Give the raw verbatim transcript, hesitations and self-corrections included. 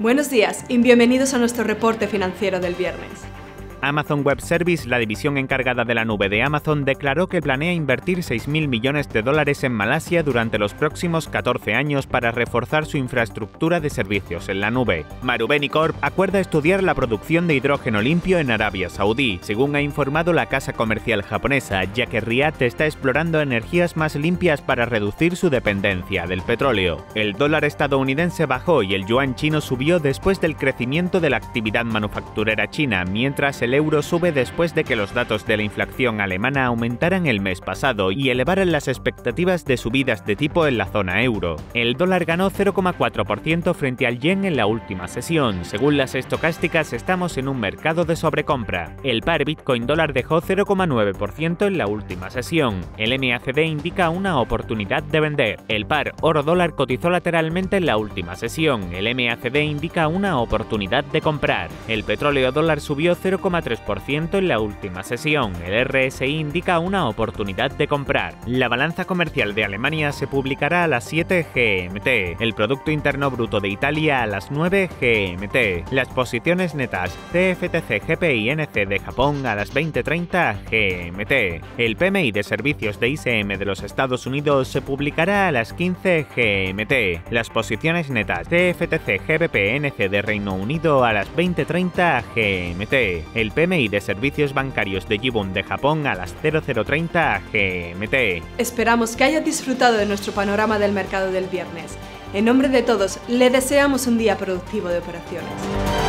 Buenos días y bienvenidos a nuestro reporte financiero del viernes. Amazon Web Services, la división encargada de la nube de Amazon, declaró que planea invertir seis mil millones de dólares en Malasia durante los próximos catorce años para reforzar su infraestructura de servicios en la nube. Marubeni Corp acuerda estudiar la producción de hidrógeno limpio en Arabia Saudí, según ha informado la casa comercial japonesa, ya que Riad está explorando energías más limpias para reducir su dependencia del petróleo. El dólar estadounidense bajó y el yuan chino subió después del crecimiento de la actividad manufacturera china, mientras el El euro sube después de que los datos de la inflación alemana aumentaran el mes pasado y elevaran las expectativas de subidas de tipo en la zona euro. El dólar ganó cero coma cuatro por ciento frente al yen en la última sesión. Según las estocásticas, estamos en un mercado de sobrecompra. El par Bitcoin dólar dejó cero coma nueve por ciento en la última sesión. El M A C D indica una oportunidad de vender. El par oro dólar cotizó lateralmente en la última sesión. El M A C D indica una oportunidad de comprar. El petróleo dólar subió cero coma tres por ciento en la última sesión. El R S I indica una oportunidad de comprar. La balanza comercial de Alemania se publicará a las siete G M T. El Producto Interno Bruto de Italia a las nueve G M T. Las posiciones netas C F T C G P I N C de Japón a las veinte treinta G M T. El P M I de servicios de I S M de los Estados Unidos se publicará a las quince G M T. Las posiciones netas C F T C G B P N C de Reino Unido a las veinte treinta G M T. El P M I de servicios bancarios de Jibun de Japón a las cero cero treinta G M T. Esperamos que haya disfrutado de nuestro panorama del mercado del viernes. En nombre de todos, le deseamos un día productivo de operaciones.